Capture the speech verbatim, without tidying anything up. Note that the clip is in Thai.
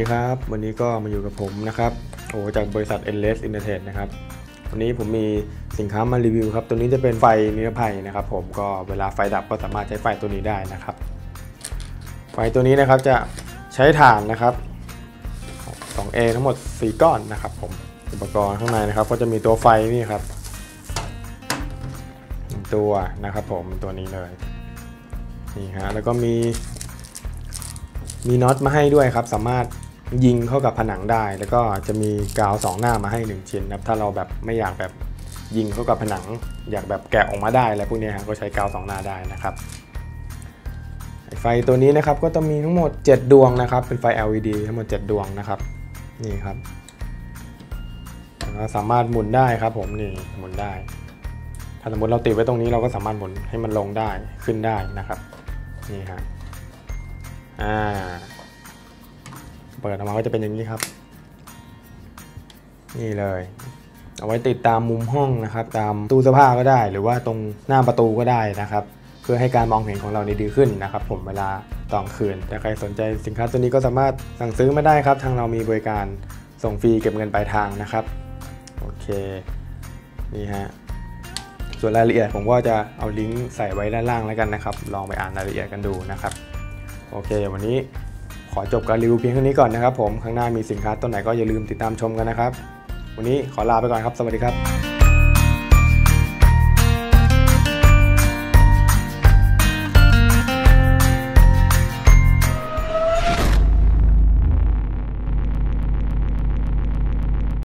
ครับวันนี้ก็มาอยู่กับผมนะครับโอ้จากบริษัท Endless Internet นะครับวันนี้ผมมีสินค้ามารีวิวครับตัวนี้จะเป็นไฟนิรภัยนะครับผมก็เวลาไฟดับก็สามารถใช้ไฟตัวนี้ได้นะครับไฟตัวนี้นะครับจะใช้ถ่านนะครับ สองเอ ทั้งหมดสี่ก้อนนะครับผมอุปกรณ์ข้างในนะครับก็จะมีตัวไฟนี่ครับตัวนะครับผมตัวนี้เลยนี่ฮะแล้วก็มีมีน็อตมาให้ด้วยครับสามารถยิงเข้ากับผนังได้แล้วก็จะมีกาวสองหน้ามาให้หนึ่งชิ้นนะครับถ้าเราแบบไม่อยากแบบยิงเข้ากับผนังอยากแบบแกะออกมาได้อะไรพวกนี้ก็ใช้กาวสองหน้าได้นะครับไฟตัวนี้นะครับก็จะมีทั้งหมดเจ็ดดวงนะครับเป็นไฟ แอล อี ดี ทั้งหมดเจ็ดดวงนะครับนี่ครับเราสามารถหมุนได้ครับผมนี่หมุนได้ถ้าสมมติเราติดไว้ตรงนี้เราก็สามารถหมุนให้มันลงได้ขึ้นได้นะครับนี่ฮะอ่าเปิดออกมาก็จะเป็นอย่างนี้ครับนี่เลยเอาไว้ติดตามมุมห้องนะครับตามตู้เสื้อผ้าก็ได้หรือว่าตรงหน้าประตูก็ได้นะครับเพื่อให้การมองเห็นของเราดีขึ้นนะครับผมเวลาตอนคืนถ้าใครสนใจสินค้าตัวนี้ก็สามารถสั่งซื้อมาได้ครับทางเรามีบริการส่งฟรีเก็บเงินปลายทางนะครับโอเคนี่ฮะส่วนรายละเอียดผมก็จะเอาลิงก์ใส่ไว้ด้านล่างแล้วกันนะครับลองไปอ่านรายละเอียดกันดูนะครับโอเควันนี้ขอจบการรีวิวเพียงเท่านี้ก่อนนะครับผมข้างหน้ามีสินค้าตัวไหนก็อย่าลืมติดตามชมกันนะครับวันนี้ขอลาไปก่อนครับสวัสดีครับ